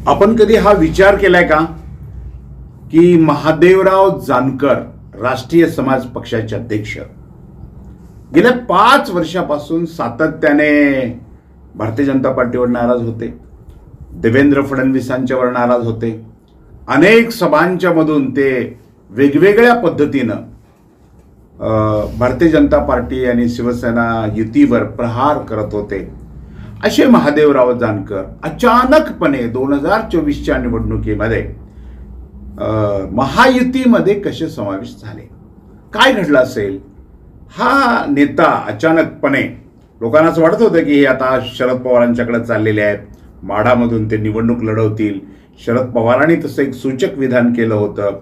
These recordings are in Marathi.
आपण कधी हा विचार केलाय का की महादेवराव जानकर राष्ट्रीय समाज पक्षाचे अध्यक्ष गेल्या 5 वर्षापासून सातत्याने भारतीय जनता पार्टीवर नाराज होते, देवेंद्र फडणवीसांच्यावर नाराज होते, अनेक सभांच्या मधून ते वेगवेगळ्या पद्धतीनं भारतीय जनता पार्टी आणि शिवसेना युतीवर प्रहार करत होते। असे महादेवराव जानकर अचानकपणे 2024च्या निवडणुकीमध्ये महायुतीमध्ये कसे समाविष्ट झाले, काय घडलं असेल? हा नेता अचानकपणे लोकांना असं वाटत होतं की हे आता शरद पवारांच्याकडे चाललेले आहेत, माढामधून ते निवडणूक लढवतील। शरद पवारांनी तसं एक सूचक विधान केलं होतं।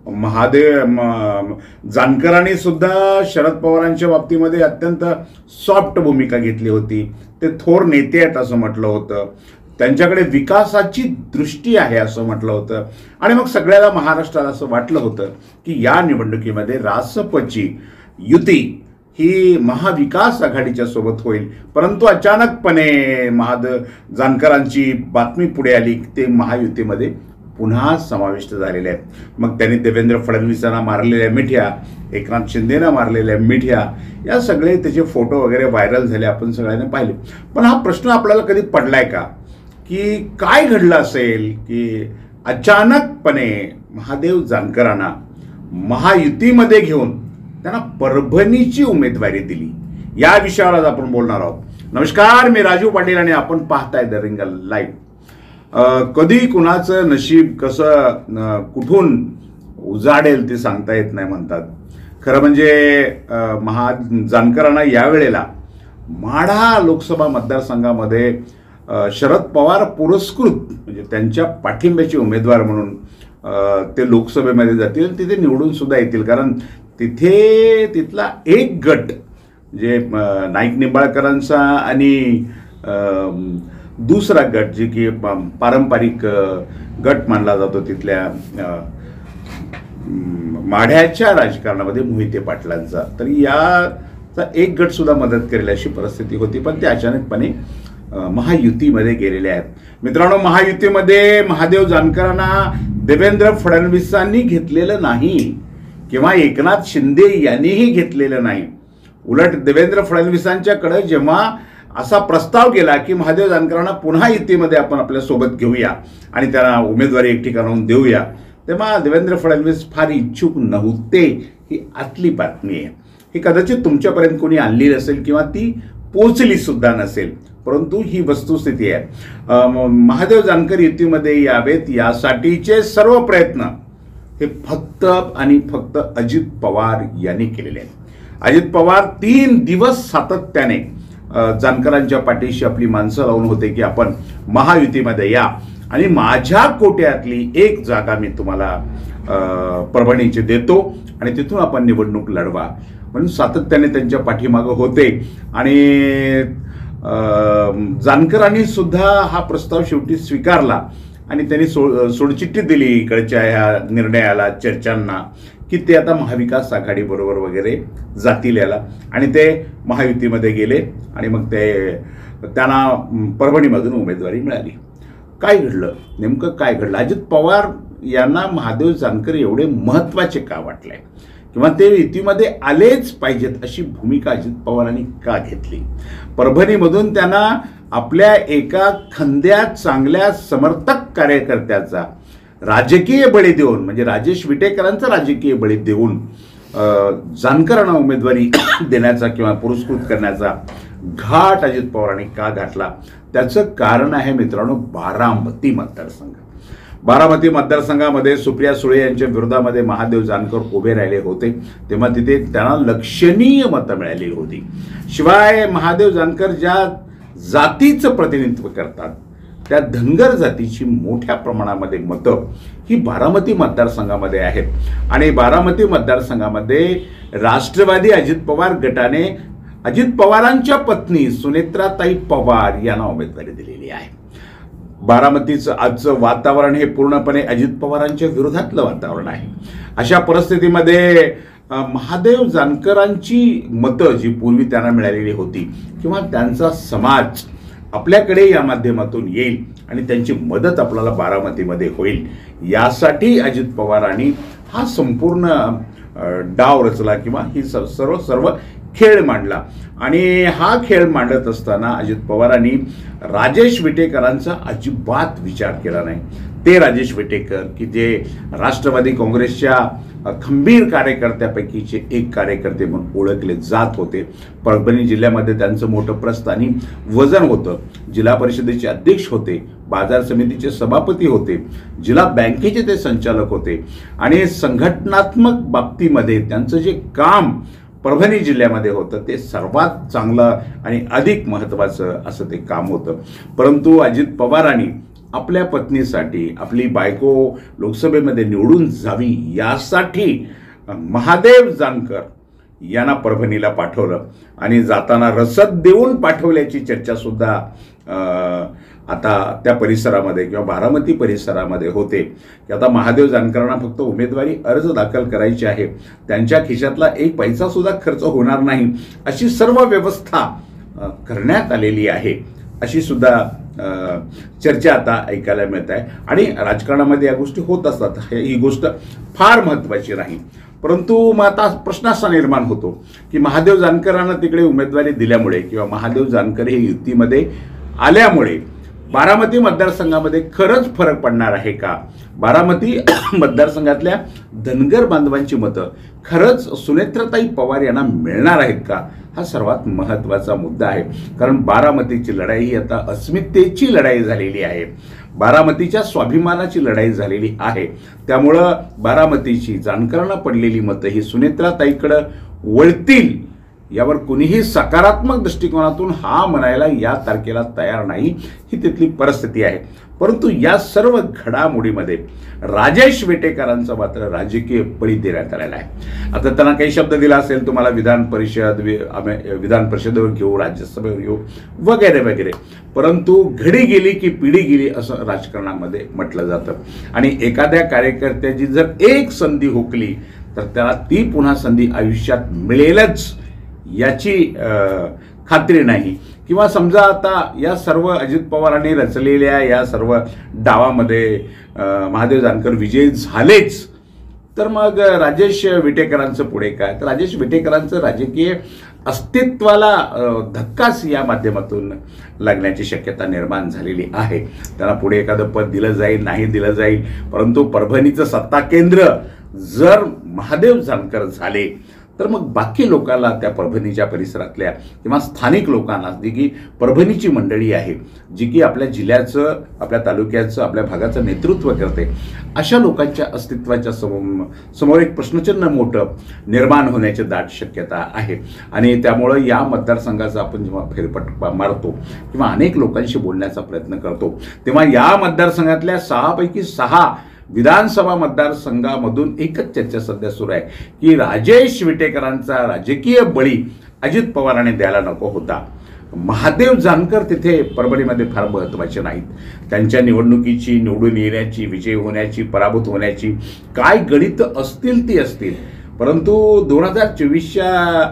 जानकरांनी सुद्धा शरद पवारांच्या बाबतीमध्ये अत्यंत सॉफ्ट भूमिका घेतली होती। ते थोर नेते आहेत असं म्हटलं होतं, त्यांच्याकडे विकासाची दृष्टी आहे असं म्हटलं होतं। आणि मग सगळ्याला महाराष्ट्राला असं वाटलं होतं की या निवडणुकीमध्ये रासपची युती ही महाविकास आघाडीच्या सोबत होईल। परंतु अचानकपणे जानकरांची बातमी पुढे आली की ते महायुतीमध्ये पुन्हा समाविष्ट झालेले आहेत। मग त्यांनी देवेंद्र फडणवीसांना मारलेल्या मिठ्या, एकनाथ शिंदेना मारलेल्या मिठ्या, या सगळे त्याचे फोटो वगैरे व्हायरल झाले, आपण सगळ्यांनी पाहिले। पण हा प्रश्न आपल्याला कधी पडलाय का की काय घडलं असेल की अचानकपणे महादेव जानकरांना महायुतीमध्ये घेऊन त्यांना परभणीची उमेदवारी दिली? या विषयावर आज आपण बोलणार आहोत। नमस्कार, मी राजू पाटील आणि आपण पाहताय द रिंगल लाईव्ह। कधी कुणाचं नशीब कसं कुठून उजाडेल ते सांगता येत नाही म्हणतात। खरं म्हणजे जानकरांना यावेळेला माढा लोकसभा मतदारसंघामध्ये शरद पवार पुरस्कृत म्हणजे त्यांच्या पाठिंब्याचे उमेदवार म्हणून ते लोकसभेमध्ये जातील, तिथे निवडून सुद्धा येतील। कारण तिथला एक गट जे नाईक निंबाळकरांचा आणि दुसरा गट जे की पारंपरिक गट मानला जातो तिथल्या माढ्याच्या राजकारणामध्ये मोहिते पाटलांचा, तर याचा एक गट सुद्धा मदत करेल अशी परिस्थिती होती। पण ते अचानकपणे महायुतीमध्ये गेलेले आहेत। मित्रांनो, महायुतीमध्ये महादेव जानकरांना देवेंद्र फडणवीसांनी घेतलेलं नाही किंवा एकनाथ शिंदे यांनीही घेतलेलं नाही। उलट देवेंद्र फडणवीसांच्याकडे जेव्हा असा प्रस्ताव केला की महादेव जानकरांना पुन्हा युतीमध्ये आपण आपल्या सोबत घेऊया आणि त्यांना उमेदवारी एक ठिकाणाहून देऊया, तेव्हा देवेंद्र फडणवीस फार इच्छुक नव्हते। ही आतली बातमी आहे, ही कदाचित तुमच्यापर्यंत कोणी आणली नसेल किंवा ती पोचली सुद्धा नसेल, परंतु ही वस्तुस्थिती आहे। महादेव जानकर युतीमध्ये यावेत यासाठीचे सर्व प्रयत्न हे फक्त आणि फक्त अजित पवार यांनी केलेले आहेत। अजित पवार 3 दिवस सातत्याने जानकरांच्या पाठीशी आपली माणसं लावून होते की आपण महायुतीमध्ये या आणि माझ्या कोट्यातली एक जागा मी तुम्हाला परभणीची देतो आणि तिथून आपण निवडणूक लढवा म्हणून सातत्याने त्यांच्या पाठीमागे होते। आणि जानकरांनी सुद्धा हा प्रस्ताव शेवटी स्वीकारला आणि त्यांनी सोडचिठ्ठी दिली इकडच्या ह्या निर्णयाला, चर्चांना, की ते आता महाविकास आघाडी बरोबर वगैरे जातील याला, आणि ते महायुतीमध्ये गेले आणि मग त्यांना परभणीमधून उमेदवारी मिळाली। काय घडलं, नेमकं काय घडलं? अजित पवार यांना महादेव जानकर एवढे महत्त्वाचे का वाटले किंवा ते युतीमध्ये आलेच पाहिजेत अशी भूमिका अजित पवारांनी का घेतली? परभणीमधून त्यांना आपल्या एका खंद्या चांगल्या समर्थक कार्यकर्त्याचा राजकीय बळी देऊन, म्हणजे राजेश विटेकरांचा राजकीय बळी देऊन जानकरांना उमेदवारी देण्याचा किंवा पुरस्कृत करण्याचा घाट अजित पवारांनी का घातला? त्याचं कारण आहे मित्रांनो बारामती मतदारसंघ। बारामती मतदारसंघामध्ये सुप्रिया सुळे यांच्या विरोधामध्ये महादेव जानकर उभे राहिले होते, तेव्हा तिथे त्यांना लक्षणीय मतं मिळाली होती। शिवाय महादेव जानकर ज्या जातीचं प्रतिनिधित्व करतात त्या धनगर जातीची मोठ्या प्रमाणामध्ये मतं ही बारामती मतदारसंघामध्ये आहेत। आणि बारामती मतदारसंघामध्ये राष्ट्रवादी अजित पवार गटाने अजित पवारांच्या पत्नी सुनेत्राताई पवार यांना उमेदवारी दिलेली आहे। बारामतीचं आजचं वातावरण हे पूर्णपणे अजित पवारांच्या विरोधातलं वातावरण आहे। अशा परिस्थितीमध्ये महादेव जानकरांची मतं जी पूर्वी त्यांना मिळालेली होती किंवा त्यांचा समाज आपल्याकडे या माध्यमातून येईल आणि त्यांची मदत आपल्याला बारामतीमध्ये होईल, यासाठी अजित पवारांनी हा संपूर्ण डाव रचला किंवा ही सर्व खेळ मांडला. आणि हा खेळ मांडत असताना अजित पवारांनी राजेश विटेकरांचा अजिबात विचार केला नाही. ते राजेश विटेकर की जे राष्ट्रवादी काँग्रेसच्या खंबीर कार्यकर्त्यापैकीचे एक कार्यकर्ते म्हणून ओळखले जात होते. परभणी जिल्ह्यामध्ये त्यांचं मोठं प्रस्थ आणि वजन होतं. जिल्हा परिषदेचे अध्यक्ष होते, बाजार समितीचे सभापती होते, जिल्हा बँकेचे ते संचालक होते आणि संघटनात्मक बाबतीमध्ये त्यांचं जे काम परभणी जिल्ह्यामध्ये होतं ते सर्वात चांगलं आणि अधिक महत्त्वाचं असं ते काम होतं. परंतु अजित पवारांनी आपल्या पत्नीसाठी, आपली बायको लोकसभेमध्ये निवडून जावी यासाठी महादेव जानकर यांना परभणीला पाठवलं आणि जाताना रसद देऊन पाठवल्याची चर्चा सुद्धा आता त्या परिसरामध्ये किंवा बारामती परिसरामध्ये होते की आता महादेव जानकरांना फक्त उमेदवारी अर्ज दाखल करायची आहे, त्यांच्या खिशातला एक पैसा सुद्धा खर्च होणार नाही, अशी सर्व व्यवस्था करण्यात आलेली आहे, अशी सुद्धा चर्चा आता ऐकायला मिळत आहे. आणि राजकारणामध्ये या गोष्टी होत असतात, ही गोष्ट फार महत्त्वाची नाही. परंतु मग आता प्रश्न असा निर्माण होतो की महादेव जानकरांना तिकडे उमेदवारी दिल्यामुळे किंवा महादेव जानकर हे युतीमध्ये आल्यामुळे बारामती मतदारसंघामध्ये खरंच फरक पडणार आहे का? बारामती मतदारसंघातल्या धनगर बांधवांची मतं खरंच सुनेत्राताई पवार यांना मिळणार आहेत का? हा सर्वात महत्त्वाचा मुद्दा आहे. कारण बारामतीची लढाई ही आता अस्मितेची लढाई झालेली आहे, बारामतीच्या स्वाभिमानाची लढाई झालेली आहे. त्यामुळं बारामतीची जानकरांना पडलेली मतं ही सुनेत्राताईकडं वळतील यावर कुणीही सकारात्मक दृष्टिकोनातून हा म्हणायला या तारखेला तयार नाही, ही तिथली परिस्थिती आहे. परंतु या सर्व घडामोडीमध्ये राजेश विटेकरांचा मात्र राजकीय बळी देण्यात आलेला आहे. आता त्यांना काही शब्द दिला असेल, तुम्हाला विधान परिषदेवर घेऊ, राज्यसभेवर घेऊ वगैरे वगैरे, परंतु घडी गेली की पिढी गेली असं राजकारणामध्ये म्हटलं जातं. आणि एखाद्या कार्यकर्त्याची जर एक संधी हुकली तर त्याला ती पुन्हा संधी आयुष्यात मिळेलच याची खात्री नाही. किंवा समजा आता या सर्व अजित पवारांनी रचलेल्या या सर्व डावामध्ये महादेव जानकर विजयी झालेच, तर मग राजेश विटेकरांचं पुढे काय? तर राजेश विटेकरांचं राजकीय अस्तित्वाला धक्काच या माध्यमातून लागण्याची शक्यता निर्माण झालेली आहे. त्यांना पुढे एखादं पद दिलं जाईल, नाही दिलं जाईल, परंतु परभणीचं सत्ता केंद्र जर महादेव जानकर झाले तर मग बाकी लोकांना, त्या परभणीच्या परिसरातल्या किंवा स्थानिक लोकांना, जी की परभणीची मंडळी आहे, जी की आपल्या जिल्ह्याचं, आपल्या तालुक्याचं, आपल्या भागाचं नेतृत्व करते, अशा लोकांच्या अस्तित्वाच्या समोर एक प्रश्नचिन्ह मोठं निर्माण होण्याची दाट शक्यता आहे. आणि त्यामुळं या मतदारसंघाचा आपण जेव्हा फेरफटका मारतो किंवा अनेक लोकांशी बोलण्याचा प्रयत्न करतो, तेव्हा या मतदारसंघातल्या 6 पैकी 6 विधानसभा मतदारसंघामधून एकच चर्चा सध्या सुरू आहे की राजेश विटेकरांचा राजकीय बळी अजित पवारांनी द्यायला नको होता. महादेव जानकर तिथे परभणीमध्ये फार महत्त्वाचे नाहीत. त्यांच्या निवडणुकीची, निवडून येण्याची, विजय होण्याची, पराभूत होण्याची काय गणित असतील ती असतील, परंतु 2024च्या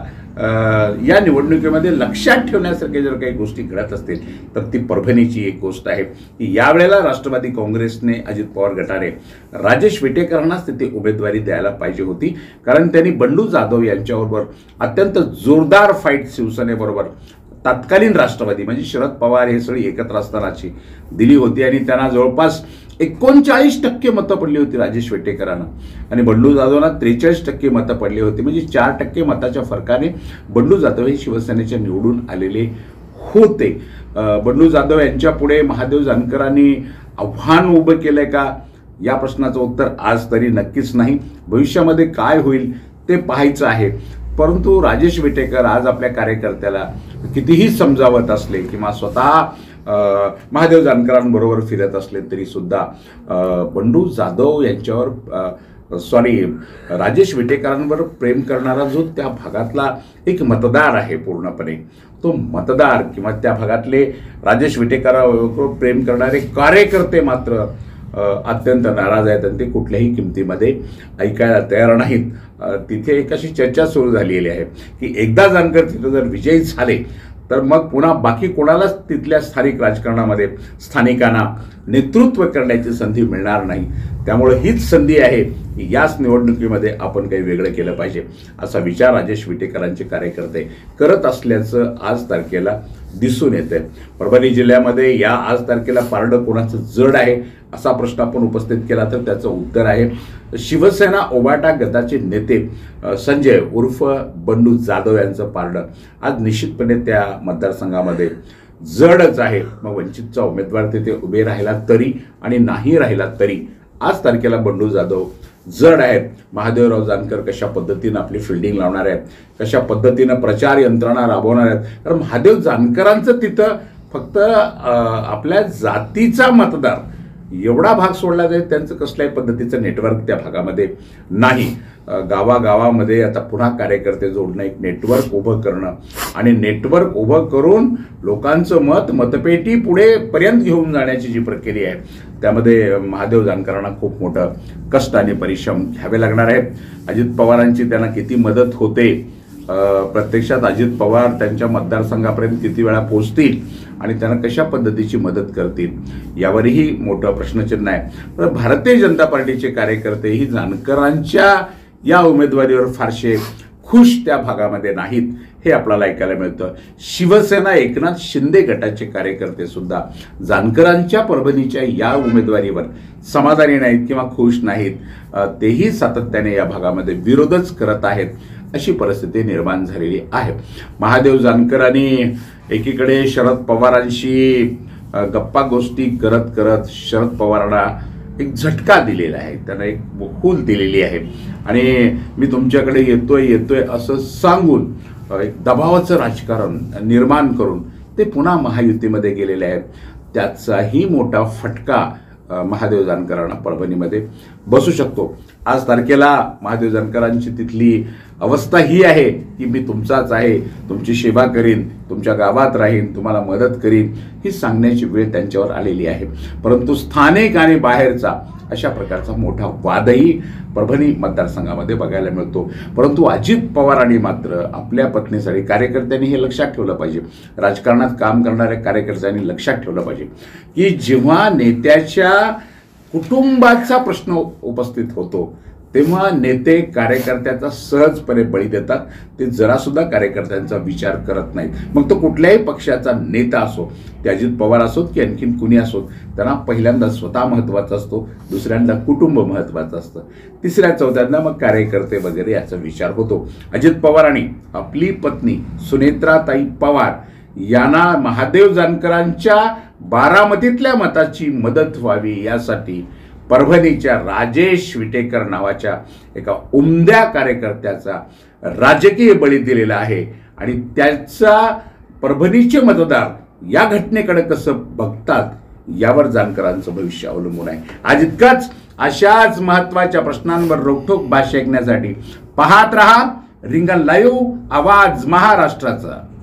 या निवडणुकीमध्ये लक्षात ठेवण्यासारखे जर काही गोष्टी घडत असतील तर ती परभणीची एक गोष्ट आहे की यावेळेला राष्ट्रवादी काँग्रेसने, अजित पवार गटाने राजेश विटेकरांनाच तिथे उमेदवारी द्यायला पाहिजे होती. कारण त्यांनी बंडू जाधव यांच्याबरोबर अत्यंत जोरदार फाईट शिवसेनेबरोबर तत्कालीन राष्ट्रवादी म्हणजे शरद पवार हे सगळी एकत्र असतानाची दिली होती आणि त्यांना जवळपास 39% मतं पडली होती राजेश विटेकरांना आणि बंडू जाधवना 43% मतं पडली होती. म्हणजे 4% मताच्या फरकाने बंडू जाधव हे शिवसेनेच्या निवडून आलेले होते. बंडू जाधव यांच्या पुढे महादेव जानकरांनी आव्हान उभं केलंय का, या प्रश्नाचं उत्तर आज तरी नक्कीच नाही. भविष्यामध्ये काय होईल ते पाहायचं आहे. परंतु राजेश विटेकर आज आपल्या कार्यकर्त्याला कितीही समजावत असले किंवा स्वतः महादेव जानकरांबरोबर फिरत असले तरी सुद्धा बंडू जाधव यांच्यावर राजेश विटेकरांवर प्रेम करणारा जो त्या भागातला एक मतदार आहे पूर्णपणे, तो मतदार किंवा त्या भागातले राजेश विटेकरांवर प्रेम करणारे कार्यकर्ते मात्र अत्यंत नाराज आहेत आणि ते कुठल्याही किमतीमध्ये ऐकायला तयार नाहीत. तिथे एक अशी चर्चा सुरू झालेली आहे की एकदा जानकर तिथे जर विजयी झाले तर मग पुन्हा बाकी कोणालाच तिथल्या स्थानिक राजकारणामध्ये स्थानिकांना नेतृत्व करण्याची संधी मिळणार नाही. त्यामुळे हीच संधी आहे की याच निवडणुकीमध्ये आपण काही वेगळं केलं पाहिजे असा विचार राजेश विटेकरांचे कार्यकर्ते करत असल्याचं आज तारखेला दिसून येतंय. परभणी जिल्ह्यामध्ये या आज तारखेला पारडं कोणाचं जड आहे असा प्रश्न आपण उपस्थित केला तर त्याचं उत्तर आहे शिवसेना उभाटा गटाचे नेते संजय उर्फ बंडू जाधव यांचं पारडं आज निश्चितपणे त्या मतदारसंघामध्ये जडच आहे. मग वंचितचा उमेदवार तिथे उभे राहिला तरी आणि नाही राहिला तरी आज तारखेला बंडू जाधव जड आहेत. महादेवराव जानकर कशा पद्धतीनं आपली फिल्डिंग लावणार आहेत, कशा पद्धतीनं प्रचार यंत्रणा राबवणार आहेत. कारण महादेव जानकरांचं तिथं फक्त आपल्या जातीचा मतदार एवढा भाग सोडला जाईल, त्यांचं कसल्याही पद्धतीचं नेटवर्क त्या भागामध्ये नाही. गावागावामध्ये आता पुन्हा कार्यकर्ते जोडणं, एक नेटवर्क उभं करणं आणि नेटवर्क उभं करून लोकांचं मतपेटी पुढे पर्यंत घेऊन जाण्याची जी प्रक्रिया आहे त्यामध्ये महादेव जानकरांना खूप मोठं कष्ट आणि परिश्रम घ्यावे लागणार आहेत. अजित पवारांची त्यांना किती मदत होते, प्रत्यक्षात अजित पवार त्यांच्या मतदारसंघापर्यंत किती वेळा पोहोचतील आणि त्यांना कशा पद्धतीची मदत करतील यावरही मोठं प्रश्नचिन्ह आहे. तर भारतीय जनता पार्टीचे कार्यकर्ते ही जानकरांच्या या उमेदवारीवर फारसे खुश त्या भागामध्ये नाहीत हे आपल्याला ऐकायला मिळतं. शिवसेना एकनाथ शिंदे गटाचे कार्यकर्ते सुद्धा जानकरांच्या परभणीच्या या उमेदवारीवर समाधानी नाहीत किंवा खुश नाहीत. तेही सातत्याने या भागामध्ये विरोधच करत आहेत अशी परिस्थिती निर्माण झालेली आहे. महादेव जानकरांनी एकीकडे शरद पवारांशी गप्पा गोष्टी करत करत शरद पवारांना एक झटका दिलेला आहे, त्यांना एक खूल दिलेली आहे आणि मी तुमच्याकडे येतोय असं सांगून एक दबावाचं राजकारण निर्माण करून ते पुन्हा महायुतीमध्ये गेलेले आहेत. त्याचाही मोठा फटका महादेव जानकरांना परभणीमध्ये बसू शकतो. आज तारखेला महादेव जानकरांची तिथली अवस्था ही आहे की मी तुमचाच आहे, तुमची सेवा करीन, तुमच्या गावात राहीन, तुम्हाला मदत करीन ही सांगण्याची वेळ त्यांच्यावर आलेली आहे. परंतु स्थानिक आणि बाहेरचा अशा प्रकारचा मोठा वादही परभणी मतदारसंघामध्ये बघायला मिळतो. परंतु अजित पवारांनी मात्र आपल्या पत्नीसाठी कार्यकर्त्यांनी हे लक्षात ठेवलं पाहिजे, राजकारणात काम करणाऱ्या कार्यकर्त्यांनी लक्षात ठेवलं पाहिजे की जेव्हा नेत्याच्या कुटुंबाचा प्रश्न उपस्थित होतो तेव्हा नेते कार्यकर्त्याचा सहजपणे बळी देतात. ते जरासुद्धा कार्यकर्त्यांचा विचार करत नाहीत. मग तो कुठल्याही पक्षाचा नेता असो, ते अजित पवार असोत की आणखीन कुणी असोत, त्यांना पहिल्यांदा स्वतः महत्त्वाचा असतो, दुसऱ्यांदा कुटुंब महत्त्वाचं असतं, तिसऱ्या चौथ्यांदा मग कार्यकर्ते वगैरे याचा विचार होतो. अजित पवारांनी आपली पत्नी सुनेत्राताई पवार यांना महादेव जानकरांच्या बारामतीतल्या मताची मदत व्हावी यासाठी परभणीच्या राजेश विटेकर नावाच्या एका उमद्या कार्यकर्त्याचा राजकीय बळी दिलेला आहे आणि त्याचा परभणीचे मतदार या घटनेकडे कसं बघतात यावर जानकरांचं भविष्य अवलंबून आहे. आज इतकंच. अशाच महत्त्वाच्या प्रश्नांवर रोखठोक भाष्य ऐकण्यासाठी पाहत रहा रिंगण लाईव्ह, आवाज महाराष्ट्राचा.